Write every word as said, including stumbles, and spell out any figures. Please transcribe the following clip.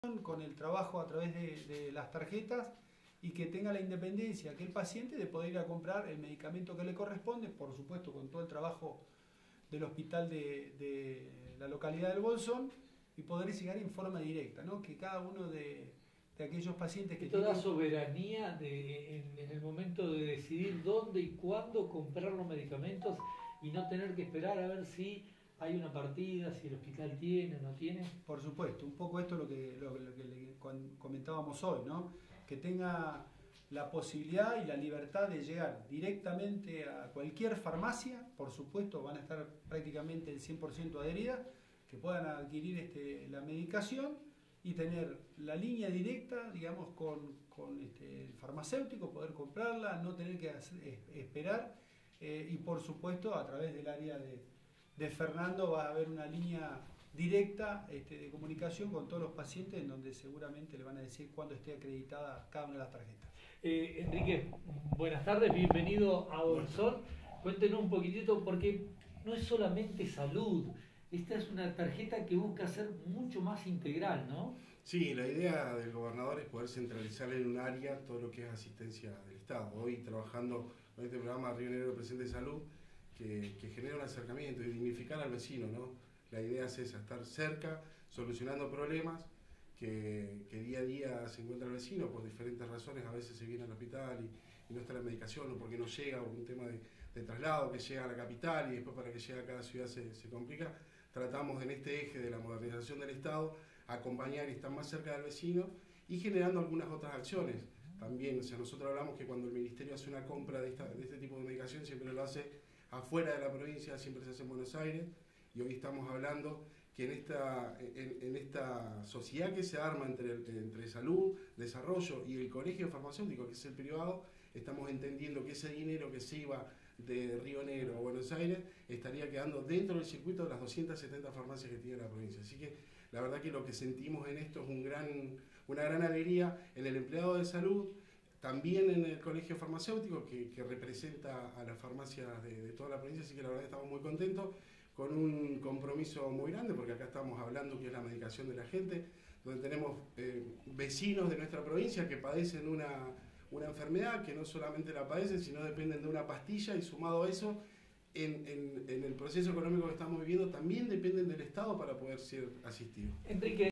con el trabajo a través de, de las tarjetas y que tenga la independencia que el paciente de poder ir a comprar el medicamento que le corresponde, por supuesto con todo el trabajo del hospital de, de la localidad del Bolsón, y poder llegar en forma directa, ¿no? Que cada uno de, de aquellos pacientes que Esto da tienen... soberanía de, en, en el momento de decidir dónde y cuándo comprar los medicamentos y no tener que esperar a ver si hay una partida, si el hospital tiene o no tiene. Por supuesto, un poco esto es lo que, lo, lo que le comentábamos hoy, ¿no? Que tenga la posibilidad y la libertad de llegar directamente a cualquier farmacia, por supuesto van a estar prácticamente el cien por ciento adheridas, que puedan adquirir este, la medicación y tener la línea directa, digamos, con, con este, el farmacéutico, poder comprarla, no tener que hacer, esperar, eh, y por supuesto a través del área de, de Fernando va a haber una línea directa este, de comunicación con todos los pacientes, en donde seguramente le van a decir cuándo esté acreditada cada una de las tarjetas. Eh, Enrique, buenas tardes, bienvenido a Bolsón. Cuéntenos un poquitito, porque no es solamente salud, esta es una tarjeta que busca ser mucho más integral, ¿no? Sí, la idea del gobernador es poder centralizar en un área todo lo que es asistencia del Estado. Hoy trabajando con este programa Río Negro Presente Salud, que, que genera un acercamiento y dignificar al vecino, ¿no? La idea es esa, estar cerca, solucionando problemas que, que día a día se encuentra el vecino por diferentes razones. A veces se viene al hospital y, y no está la medicación, o porque no llega, o un tema de, de traslado que llega a la capital y después para que llegue a cada ciudad se, se complica. Tratamos en este eje de la modernización del Estado acompañar y estar más cerca del vecino y generando algunas otras acciones. También, o sea, nosotros hablamos que cuando el Ministerio hace una compra de, esta, de este tipo de medicación siempre lo hace afuera de la provincia, siempre se hace en Buenos Aires. Y hoy estamos hablando que en esta, en, en esta sociedad que se arma entre, entre salud, desarrollo y el colegio farmacéutico, que es el privado, estamos entendiendo que ese dinero que se iba de Río Negro a Buenos Aires estaría quedando dentro del circuito de las doscientas setenta farmacias que tiene la provincia. Así que la verdad que lo que sentimos en esto es un gran, una gran alegría en el empleado de salud, también en el colegio farmacéutico que, que representa a las farmacias de, de toda la provincia, así que la verdad estamos muy contentos, con un compromiso muy grande, porque acá estamos hablando que es la medicación de la gente, donde tenemos eh, vecinos de nuestra provincia que padecen una, una enfermedad, que no solamente la padecen, sino dependen de una pastilla, y sumado a eso, en, en, en el proceso económico que estamos viviendo, también dependen del Estado para poder ser asistidos. Enrique.